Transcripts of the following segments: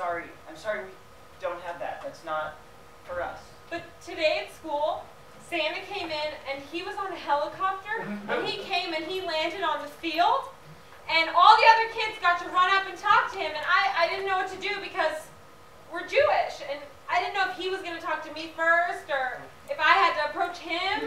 sorry we don't have that. That's not for us. But today at school, Santa came in and he was on a helicopter and he came and he landed on the field and all the other kids got to run up and talk to him and I didn't know what to do because we're Jewish and I didn't know if he was going to talk to me first or if I had to approach him.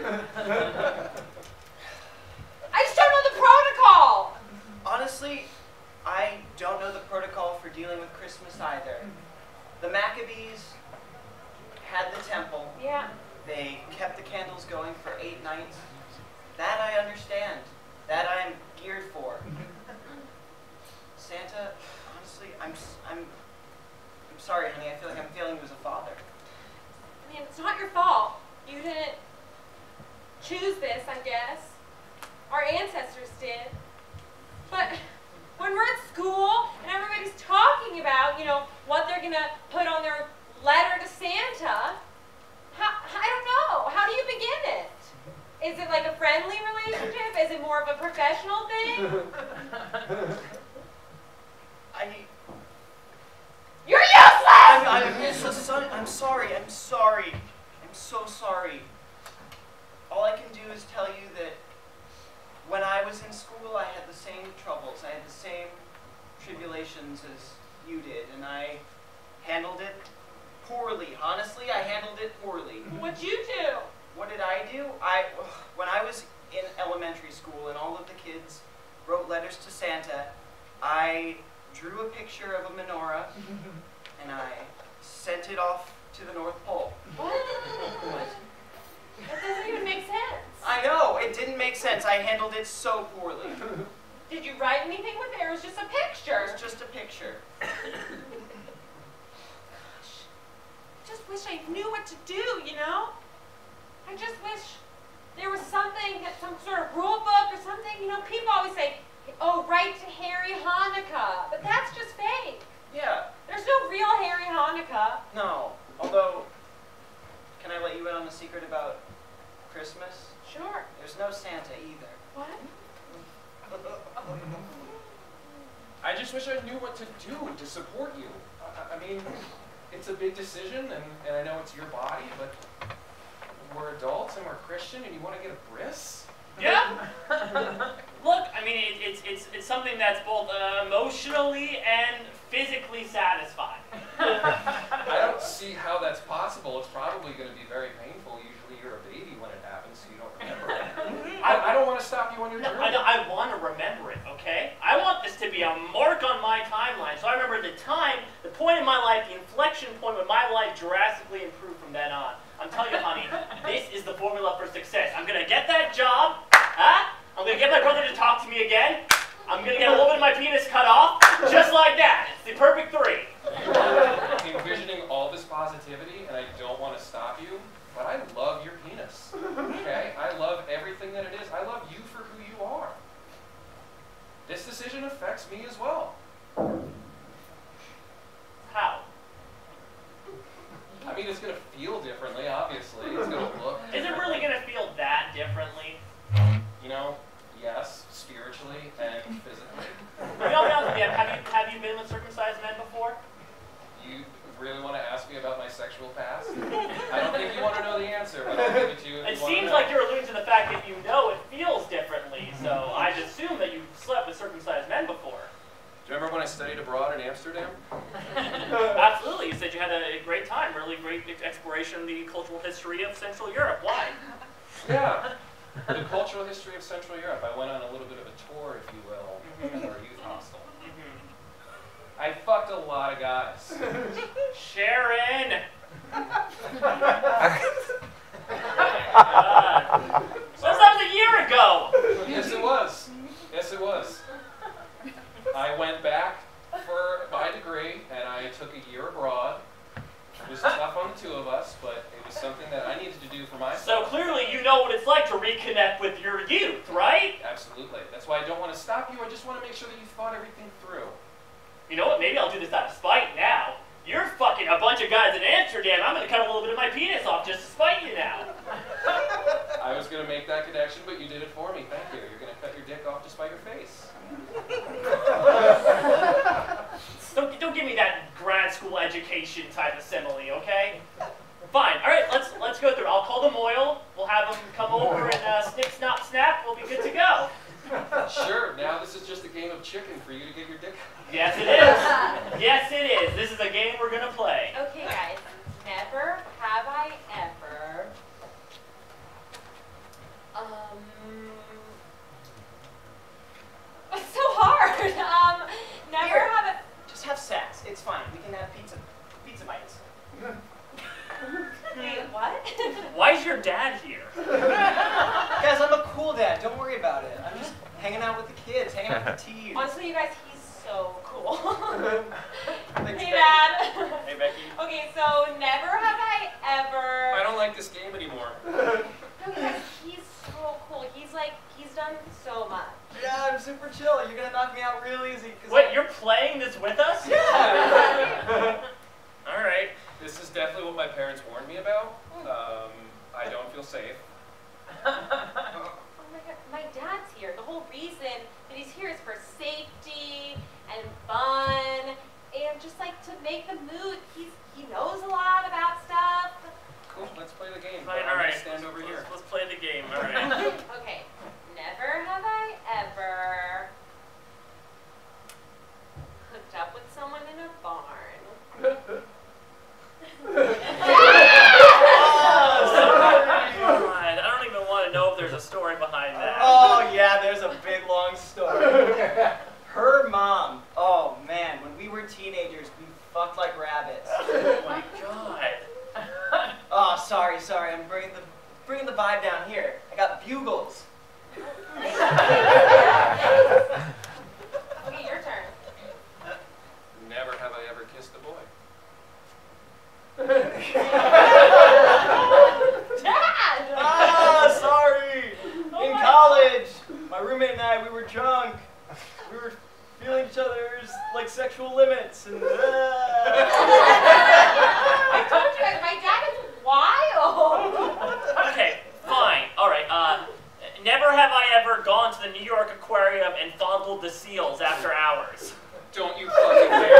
I just don't know the protocol. Honestly, I don't know the protocol for dealing with Christmas either. The Maccabees had the temple. Yeah. They kept the candles going for 8 nights. That I understand. That I'm geared for. Santa, honestly, I'm sorry, honey. I feel like I'm failing you as a father. I mean, it's not your fault. You didn't choose this, I guess. Our ancestors did. But when we're at school and everybody's talking about, you know, what they're going to put on their letter to Santa, I don't know. How do you begin it? Is it like a friendly relationship? Is it more of a professional thing? You're useless! I'm sorry. I'm so sorry. All I can do is tell you that when I was in school, I had the same troubles. I had the same tribulations as you did, and I handled it poorly. Honestly, I handled it poorly. What'd you do? What did I do? When I was in elementary school and all of the kids wrote letters to Santa, I drew a picture of a menorah and I sent it off to the North Pole. What? That doesn't even make sense. I know, it didn't make sense. I handled it so poorly. Did you write anything with it, or it was just a picture? It was just a picture. Gosh, I just wish I knew what to do, you know? I just wish there was something, some sort of rule book or something. You know, people always say, oh, write to Harry Hanukkah, but that's just fake. Yeah. There's no real Harry Hanukkah. No, although, can I let you in on the secret about Christmas? Sure. There's no Santa either. What? I just wish I knew what to do to support you. I mean, it's a big decision, and I know it's your body, but we're adults and we're Christian, and you want to get a bris? Yeah. Look, I mean, it's something that's both emotionally and physically satisfying. I don't see how that's possible. It's probably going to be very painful. Usually you're a baby when it happens, so you don't remember it. I don't want to stop you on your journey. I want to remember it, okay? I want this to be a mark on my timeline, so I remember the time, the point in my life, the inflection point when my life drastically improved from then on. I'm telling you, honey, this is the formula for success. I'm going to get that job, huh? I'm going to get my brother to talk to me again. I'm going to get a little bit of my penis cut off, just like that. It's the perfect 3. I'm envisioning all this positivity, and I don't want to stop you, but I love your penis, okay? I love everything that it is. I love you for who you are. This decision affects me as well. How? I mean, it's going to feel differently, obviously. It's going to look Is it really going to feel that differently? You know, yes, spiritually and physically. You know, have you been with circumcised men before? You really want to ask me about my sexual past? I don't think you want to know the answer, but I'll give it to you if It you want to seems know. like you're alluding to the fact that you know it feels differently, so I'd assume that you've slept with circumcised men before. Do you remember when I studied abroad in Amsterdam? Absolutely. You said you had a great time, really great exploration of the cultural history of Central Europe. Why? Yeah. The cultural history of Central Europe. I went on a little bit of a tour, if you will, at our youth hostel. I fucked a lot of guys. Sharon! That was a year ago! Yes, it was. Yes, it was. I went back for my degree, and I took a year abroad. It was tough on the two of us, but it was something that I needed to do for myself. So clearly you know what it's like to reconnect with your youth, right? Absolutely. That's why I don't want to stop you. I just want to make sure that you thought everything through. You know what? Maybe I'll do this out of spite now. You're fucking a bunch of guys in Amsterdam. I'm going to cut a little bit of my penis off just to spite you now. I was going to make that connection, but you did it for me. Thank you. You're going to cut your dick off to spite your face. Don't give me that grad school call them oil. We'll have them come over and snip, snap, snap. We'll be good to go. Sure, now this is just a game of chicken for you to get your dick. Yes, it is. Yes, it is. This is a game we're going to play. Okay, guys. Never have I ever. It's so hard. Never Here. have it. Just have sex. It's fine. We can have pizza bites. Wait, what? Why is your dad here? Guys, I'm a cool dad. Don't worry about it. I'm just hanging out with the kids, hanging out with the teens. Honestly, you guys, he's so cool. Thanks, Hey, Becky. Dad. Hey, Becky. Okay, so never have I ever. I don't like this game anymore. No, guys, he's so cool. He's done so much. Yeah, I'm super chill. You're gonna knock me out real easy. Wait, you're playing this with us? Yeah. All right. This is definitely what my parents warned me about. I don't feel safe. Oh my God, my dad's here. The whole reason that he's here is for safety and fun and just like to make the mood. He knows a lot about stuff. Cool, let's play the game. Fine, I'm all gonna right. stand over here. Let's play the game. All right. Okay, never have I ever hooked up with someone in a barn. God, I don't even want to know if there's a story behind that. Oh yeah, there's a big long story. Her mom. Oh man, when we were teenagers, we fucked like rabbits. Oh my God. Oh, sorry. I'm bringing the vibe down here. I got bugles. Okay, your turn. Never have I ever kissed a boy. Dad! Ah, sorry. In college, my roommate and I, we were drunk. We were feeling each other's like sexual limits, and I told you guys, my dad is wild. Okay, fine. All right. Never have I ever gone to the New York Aquarium and fondled the seals after hours. Don't you fucking dare.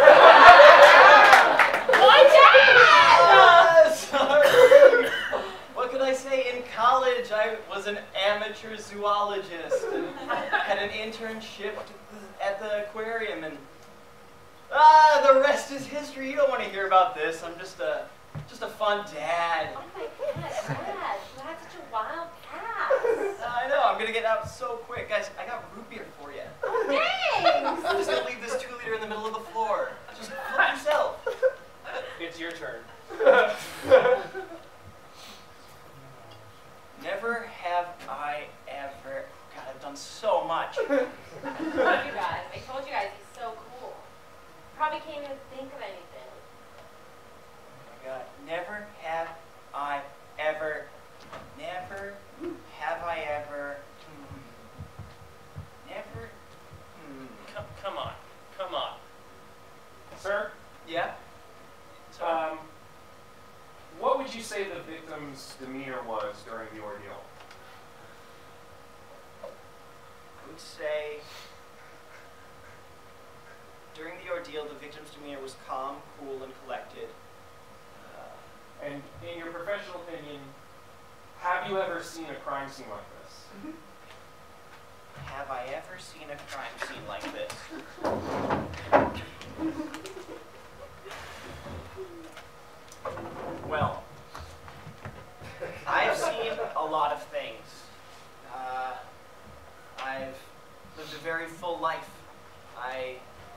My dad! ah, sorry. What could I say? In college, I was an amateur zoologist and had an internship at the aquarium, and the rest is history. You don't want to hear about this. I'm just a fun dad. Oh my God, Dad, you had such a wild past. I know. I'm gonna get out so quick, guys. I got root beer for you. Thanks. I'm just gonna leave this 2-liter in the middle of the floor. Just help yourself. It's your turn. Never have I ever. God, I've done so much. I told you guys. I told you guys he's so cool. Probably can't even think of anything. Oh my God. Never have I ever. Never have I ever. Never. Come on. Come on. Sir, Yeah? Sorry. what would you say the victim's demeanor was during the ordeal? I would say during the ordeal, the victim's demeanor was calm, cool, and collected. And in your professional opinion, have you ever seen a crime scene like this? Have I ever seen a crime scene like this? Well, I've seen a lot of things. I've lived a very full life. I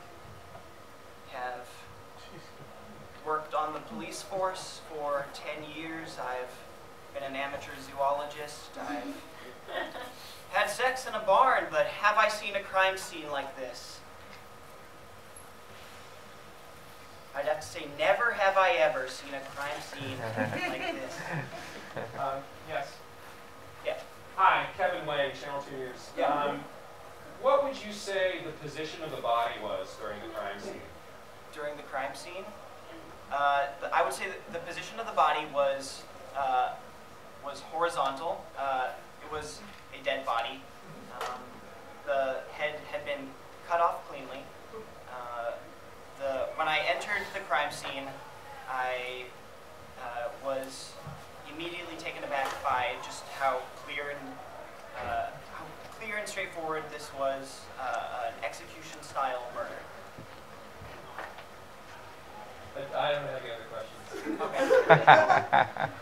have worked on the police force for 10 years. I've been an amateur zoologist. I've had sex in a barn, but have I seen a crime scene like this? I'd have to say never have I ever seen a crime scene like this. Yes. Yeah. Hi, Kevin Wang, Channel 2 News. Yeah. What would you say the position of the body was during the crime scene? During the crime scene, I would say that the position of the body was horizontal. It was a dead body. The head had been cut off cleanly. When I entered the crime scene, I was immediately taken aback deny just how clear and straightforward this was an execution-style murder. I don't have any other questions. Okay.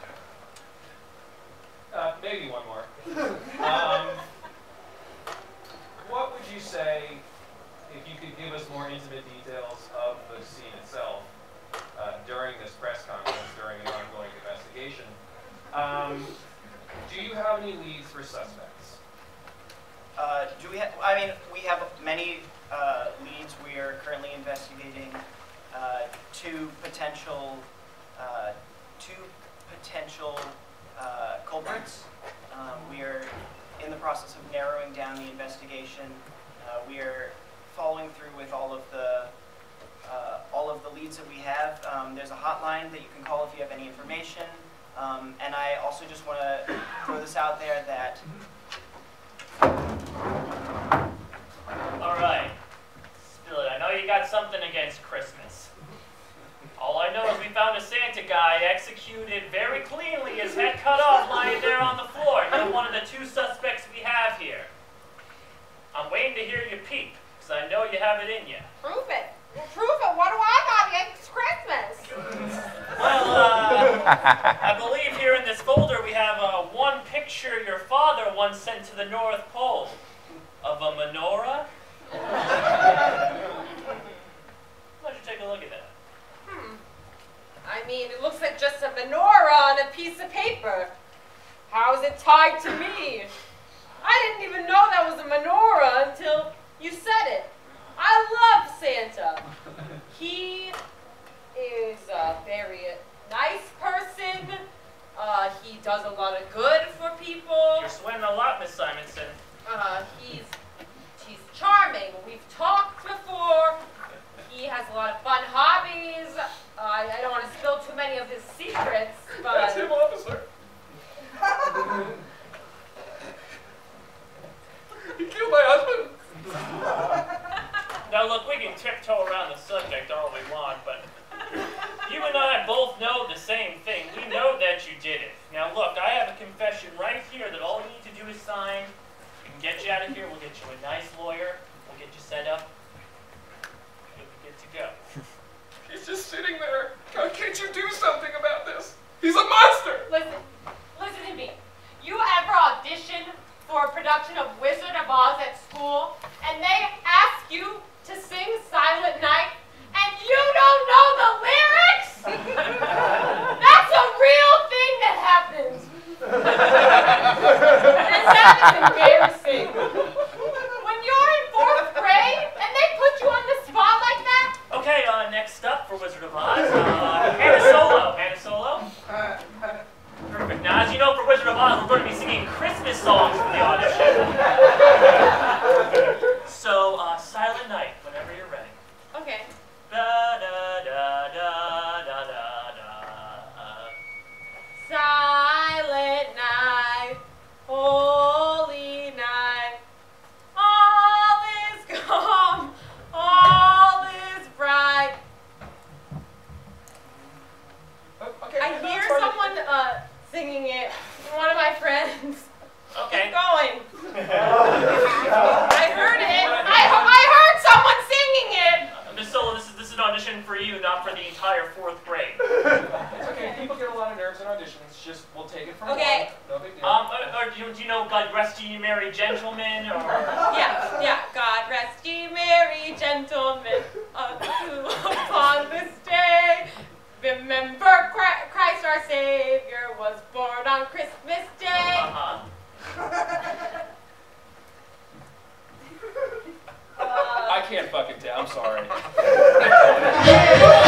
Maybe one more. What would you say, if you could give us more intimate details of the scene itself during this press conference, during an ongoing investigation? Do you have any leads for suspects? Do we have? I mean, we have many leads. We are currently investigating two potential culprits. We are in the process of narrowing down the investigation. We are following through with all of the leads that we have. There's a hotline that you can call if you have any information. And I also just want to throw this out there that. All right, Spill it. I know you got something against Christmas. All I know is we found a Santa guy executed very cleanly, his head cut off, lying there on the floor. You're one of the two suspects we have here. I'm waiting to hear you peep, because I know you have it in you. Prove it. Well, prove it. What do I got against Christmas? Well, I believe here in this folder we have one picture your father once sent to the North Pole of a menorah. Why don't you take a look at that? I mean, it looks like just a menorah on a piece of paper. How is it tied to me? I didn't even know that was a menorah until you said it. I love Santa. He is a very nice person. He does a lot of good for people. You're sweating a lot, Miss Simonson. He's charming. We've talked before. He has a lot of fun hobbies. I don't want to spill too many of his secrets, but... That's him, officer. He killed my husband. Now look, we can tiptoe around the subject all we want, but you and I both know the same thing. We know that you did it. Now look, I have a confession right here that all we need to do is sign. We can get you out of here. We'll get you a nice lawyer. We'll get you set up. You'll be good to go. He's just sitting there. Can't you do something about this? He's a monster. Listen to me. You ever audition for a production of Wizard of Oz at school, and they ask you to sing Silent Night, and you don't know the lyrics? That's a real thing that happens. And that is embarrassing. When you're in 4th grade, and they put you on the spot like that? Okay, next up for Wizard of Oz, Hannah Solo. Hannah Solo? Perfect. Now, as you know, for Wizard of Oz, we're going to be singing Christmas songs for the audition. So, Silent Night, whenever you're ready. Okay. Da da da da da da da. Silent night, holy night, all is calm, all is bright. Okay, I hear someone singing it. One of my friends. Okay. Keep going. I heard it. I heard someone singing it. Miss Solo, this is an audition for you, not for the entire 4th grade. It's okay. People get a lot of nerves in auditions. Just we'll take it from Okay. one. No big deal. Or do you know God Rest Ye Merry Gentlemen, or... Yeah. God rest ye merry gentlemen, upon this day. Remember Christ our Savior was born on Christmas Day. I can't fucking tell. I'm sorry.